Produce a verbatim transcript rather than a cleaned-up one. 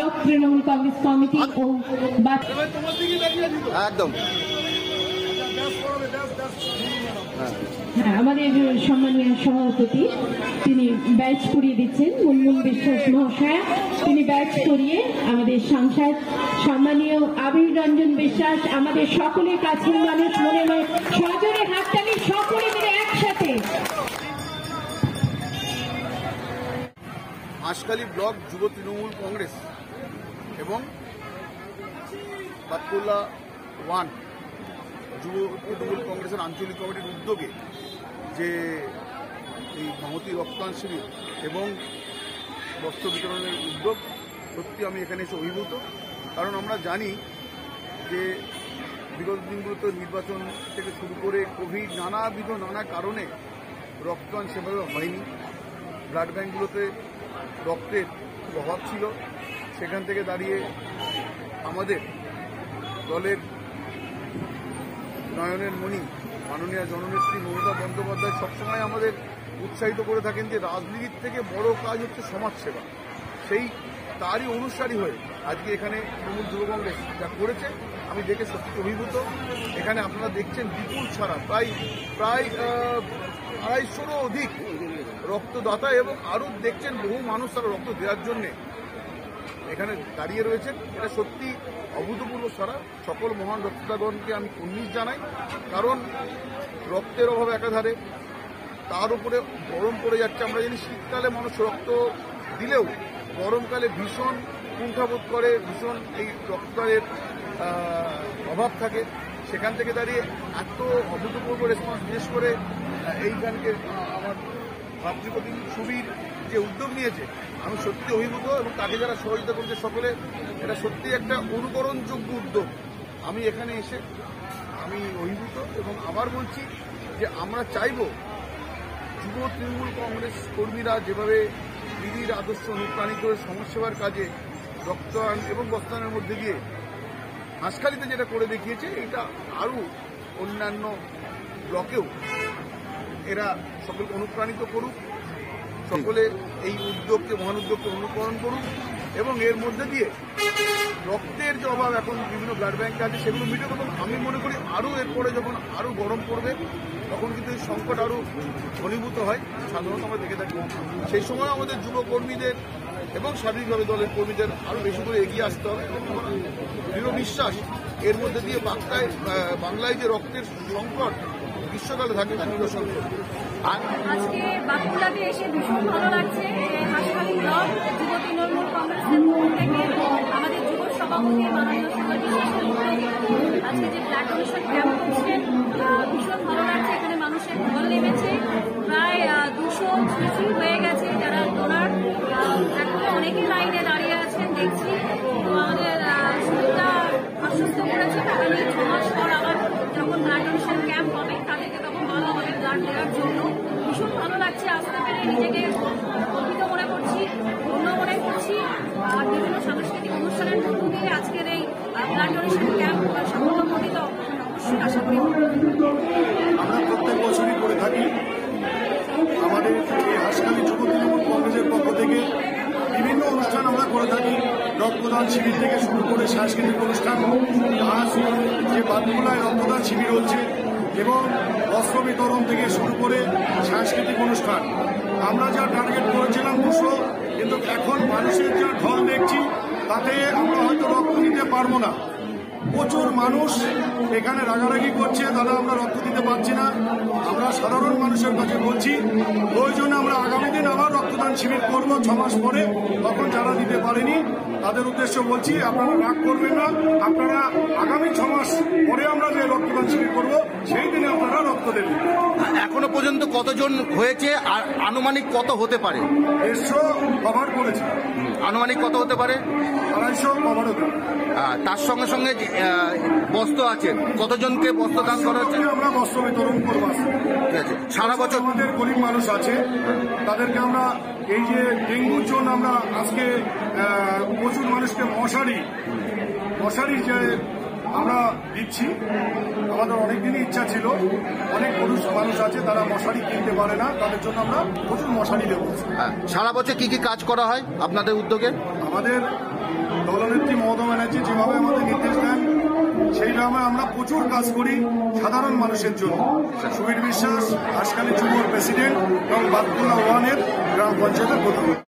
Block Trinamool Congress committee ও একদম হ্যাঁ আমাদের সম্মানীয় সভাপতি তিনি ব্যাচ করিয়ে দিচ্ছেন মুনমুন বিশ্বাস মহাশয়া, তিনি ব্যাচ করিয়ে আমাদের সাংসদ সম্মানীয় আবির রঞ্জন বিশ্বাস, আমাদের সকলের কাছের মানুষ, মনে মনে সজোরে হাততালি সকলে মিলে একসাথে। হাঁসখালি ব্লক যুব তৃণমূল কংগ্রেস এবং বাতকুল্লা ওয়ান যুব তৃণমূল কংগ্রেসের আঞ্চলিক কমিটির উদ্যোগে যে এই মহতী রক্তদান শিবির এবং বস্ত্র বিতরণের উদ্যোগ, সত্যি আমি এখানে এসে অভিভূত। কারণ আমরা জানি যে বিগত দিনগুলোতে নির্বাচন থেকে শুরু করে কোভিড নানাবিধ নানা কারণে রক্তদান সেভাবে হয়নি। ব্লাড ব্যাঙ্কগুলোতে রক্তের অভাব ছিল। সেখান থেকে দাঁড়িয়ে আমাদের দলের নয়নের মণি মাননীয় জননেত্রী মমতা বন্দ্যোপাধ্যায় সবসময় আমাদের উৎসাহিত করে থাকেন যে রাজনীতির থেকে বড় কাজ হচ্ছে সমাজসেবা। সেই তারই অনুসারী হয়ে আজকে এখানে তৃণমূল যুব কংগ্রেস যা করেছে আমি দেখে সত্যি অভিভূত। এখানে আপনারা দেখছেন বিপুল ছাড়া প্রায় প্রায় আড়াইশোরও অধিক রক্তদাতা এবং আরও দেখছেন বহু মানুষ তারা রক্ত দেওয়ার জন্যে এখানে দাঁড়িয়ে রয়েছেন। এটা সত্যি অভূতপূর্ব সারা। সকল মহান রক্তদাতাগণকে আমি কুর্নিশ জানাই। কারণ রক্তের অভাব একাধারে, তার উপরে গরম পড়ে যাচ্ছে। আমরা জানি শীতকালে মানুষ রক্ত দিলেও গরমকালে ভীষণ কুণ্ঠাবোধ করে, ভীষণ এই রক্তদানের অভাব থাকে। সেখান থেকে দাঁড়িয়ে এত অভূতপূর্ব রেসপন্স, বিশেষ করে এইখানকে আমার ভাতৃপতি সুবীর যে উদ্যোগ নিয়েছে আমি সত্যি অভিভূত এবং তাকে যারা সহযোগিতা করছে সকলে, এটা সত্যি একটা অনুকরণযোগ্য উদ্যোগ। আমি এখানে এসে আমি অভিভূত এবং আবার বলছি যে আমরা চাইব যুব তৃণমূল কংগ্রেস কর্মীরা যেভাবে দিদির আদর্শ অনুপ্রাণিত হয়ে সমাজসেবার কাজে রক্তদান এবং বস্ত্রদানের মধ্যে দিয়ে হাঁসখালিতে যেটা করে দেখিয়েছে, এটা আরও অন্যান্য ব্লকেও এরা সকলকে অনুপ্রাণিত করুক, সকলে এই উদ্যোগকে মহান উদ্যোগকে অনুকরণ করুক এবং এর মধ্যে দিয়ে রক্তের যে অভাব এখন বিভিন্ন ব্লাড ব্যাঙ্ক আছে সেগুলো মিটে। এবং আমি মনে করি আরও এরপরে যখন আরও গরম পড়বে তখন কিন্তু এই সংকট আরও ঘনীভূত হয়, সাধারণত আমরা দেখে থাকি। সেই সময় আমাদের যুব কর্মীদের এবং স্বাধীনভাবে দলের কর্মীদের আরও বেশি করে এগিয়ে আসতে হবে এবং আমার দৃঢ় বিশ্বাস এর মধ্যে দিয়ে বাংলায় বাংলায় যে রক্তের সংকট গ্রীষ্মকালে থাকে তা নিরসন করবে। আজকে বাঁকুড়াতে এসে ভীষণ ভালো লাগছে। হাঁসখালি ব্লক যুব তৃণমূল কংগ্রেসের পক্ষ থেকে আমাদের যুব সভাপতি মাননীয় আজকে যে ব্লাড ডোনেশন ক্যাম্প করছেন ভীষণ ভালো লাগছে। এখানে মানুষের ঢল নেমেছে, প্রায় দুশো ছুঁচি হয়ে গেছে যারা ডোনার। এখনো অনেকেই লাইনে দাঁড়িয়ে আছেন দেখছি। তো আমাদের সুবিধা আশ্বস্ত করেছেন আগামী ছ মাস পর আবার যখন ব্লাড ডোনেশন ক্যাম্প হবে তাদেরকে তখন বলা হবে ব্লাড দেওয়ার জন্য। ভীষণ ভালো লাগছে, আসতে পেরে নিজেকে গর্বিত মনে করছি, ধন্য মনে করছি। আর বিভিন্ন সাংস্কৃতিক অনুষ্ঠানের মধ্য দিয়ে আজকের এই ব্লাড ডোনেশন ক্যাম্প সাফল্যমণ্ডিত অবশ্যই আশা করি। আমরা প্রত্যেক বছরই করে থাকি। আমাদের এই হাঁসখালি যুব তৃণমূল কংগ্রেসের পক্ষ থেকে বিভিন্ন অনুষ্ঠান আমরা করে থাকি। রক্তদান শিবির থেকে শুরু করে সাংস্কৃতিক অনুষ্ঠান, আজ যে বাতকুল্লায় রক্তদান শিবির হচ্ছে এবং বস্ত্র বিতরণ থেকে শুরু করে সাংস্কৃতিক অনুষ্ঠান। আমরা যা টার্গেট করেছিলাম দুশো, কিন্তু এখন মানুষের যা ঢল দেখছি তাতে আমরা হয়তো রক্ত দিতে পারবো না। প্রচুর মানুষ এখানে রাগারাগি করছে, দাদা আমরা রক্ত দিতে পারছি না। আমরা সাধারণ মানুষের কাছে বলছি প্রয়োজনে আমরা আগামী দিন আবার রক্তদান শিবির করব ছ মাস পরে। তখন যারা দিতে পারেনি তাদের উদ্দেশ্য বলছি আপনারা রাগ করবেন না, আপনারা আগামী ছ মাস পরে আমরা যে রক্তদান শিবির করব সেই দিনে আপনারা রক্ত দেবেন। এখনো পর্যন্ত কতজন হয়েছে আর আনুমানিক কত হতে পারে? দেড়শো কভার করেছে। আনুমানিক কত হতে পারে? আড়াইশো কভার হতে পারে। তার সঙ্গে সঙ্গে বস্ত্র আছে, কতজনকে বস্ত্র দান করা হচ্ছে? আমরা বস্ত্র বিতরণ করবো। ঠিক আছে, সারা বছর আমাদের গরিব মানুষ আছে তাদেরকে আমরা এই যে ডেঙ্গুর জন্য আমরা আজকে প্রচুর মানুষকে মশারি মশারি যে আমরা দিচ্ছি। আমাদের অনেকদিনই ইচ্ছা ছিল, অনেক পুরুষ মানুষ আছে তারা মশারি কিনতে পারে না, তাদের জন্য আমরা প্রচুর মশারি দেবো। সারা বছর কি কি কাজ করা হয় আপনাদের উদ্যোগে? আমাদের দলনেত্রী মমতা ব্যানার্জি যেভাবে আমাদের নির্দেশ দেন সেইভাবে আমরা প্রচুর কাজ করি সাধারণ মানুষের জন্য। সুবীর বিশ্বাস, হাঁসখালি যুবর প্রেসিডেন্ট এবং বাতকুল্লা ওয়ানের গ্রাম পঞ্চায়েতের প্রধান।